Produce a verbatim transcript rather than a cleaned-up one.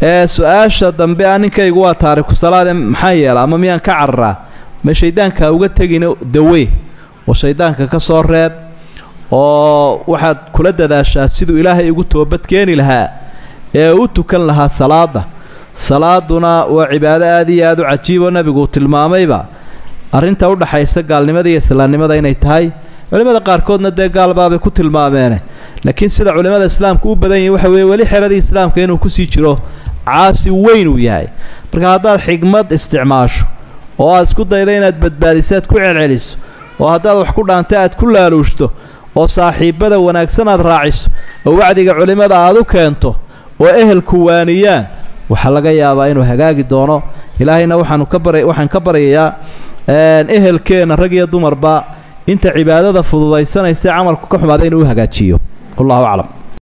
su-aasha dambe aninkaygu waa taariku salaade maxaa yeela ama miyaan ka cararaa ma shaydaanka uga tegin dawey oo shaydaanka ka soo reeb oo waxaad kula dadaashaa siduu ilaahay ugu toobad keeni lahaa ee u tukan lahaa salaada salaaduna waa cibaado aad iyo aad u cajiib oo nabigu tilmaamayba arrinta u dhaxaysa gaalnimada iyo islaamnimada inay tahay culimada qaarkoodna dee gaalbaabay ku tilmaameene laakiin sida culimada islaamku u badan yihiin waxa weeye weli xeradii islaamka inuu ku sii jiro caasi weyn uu yahay marka haddaad xigmad isticmaasho oo aad isku dayda inaad badbaadisaad ku celceliso oo haddaad wax ku dhaantay aad ku laaluushto oo saaxiibada wanaagsan aad raaciso oo wacdiga culimada aad u keento oo ehelku waaniyaan waxa laga yaabaa inuu hagaagi doono ilaahayna waxaanu ka baray waxaan ka baryayaa ehelkeena rag iyo dumarba inta cibaadada fududaysanaysa camalku ka xumaada inuu hagaajiyo wallahu a'lam.